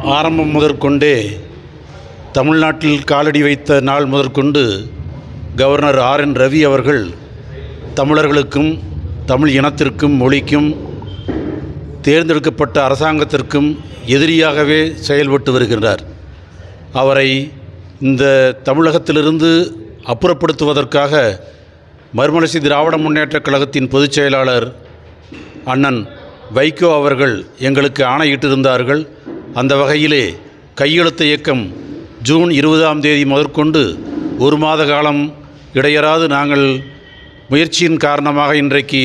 ஆரம்பம் முதற்கொண்டே தமிழ்நாட்டில் காலடி வைத்த நாள் முதற்கொண்டு கவர்னர் ஆர்.என். ரவி அவர்கள் தமிழர்களுக்கும் தமிழ் இனத்திற்கும் மொழிக்கும் தேர்ந்தெடுக்கப்பட்ட அரசாங்கத்திற்கும் எதிரியாகவே செயல்பட்டு வருகின்றார். அவரை இந்த தமிழகத்திலிருந்து அப்புறப்படுத்துவதற்காக மறுமலர்ச்சி திராவிட முன்னேற்றக் கழகத்தின் பொதுச் செயலாளர் அண்ணன் வைகோ அவர்கள் எங்களுக்கு ஆணையிட்டிருந்தார்கள். அந்த வகையிலே கையெழுத்து இயக்கம் ஜூன் 20ஆம் தேதி முதற்கொண்டு ஒரு மாத காலம் இடையறாது நாங்கள் முயற்சியின் காரணமாக இன்றைக்கு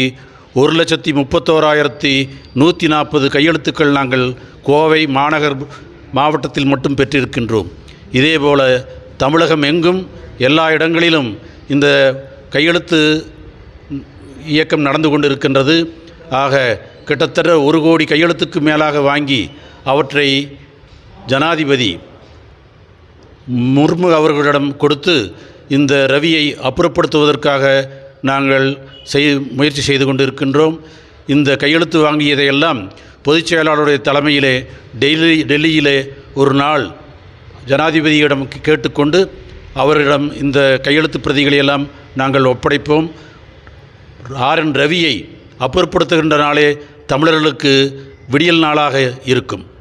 1,31,140 கையெழுத்துக்கள் நாங்கள் கோவை மாவட்டத்தில் மட்டும் பெற்றிருக்கின்றோம். இதேபோல தமிழகம் எங்கும் எல்லா இடங்களிலும் இந்த கையெழுத்து இயக்கம் நடந்து கொண்டிருக்கின்றது. ஆக கிட்டத்தட்ட 1 கோடி கையெழுத்துக்கு மேலாக வாங்கி அவற்றை ஜனாதிபதி முர்மு அவர்களிடம் கொடுத்து இந்த ரவியை அப்புறப்படுத்துவதற்காக நாங்கள் முயற்சி செய்து கொண்டிருக்கின்றோம். இந்த கையெழுத்து வாங்கியதையெல்லாம் பொதுச் செயலாளருடைய தலைமையிலே டெல்லியிலே ஒரு நாள் ஜனாதிபதியிடம் கேட்டுக்கொண்டு அவரிடம் இந்த கையெழுத்து பிரதிகளையெல்லாம் நாங்கள் ஒப்படைப்போம். ஆர்.என். ரவியை அப்புறப்படுத்துகின்ற நாளே தமிழர்களுக்கு விடியல் நாளாக இருக்கும்.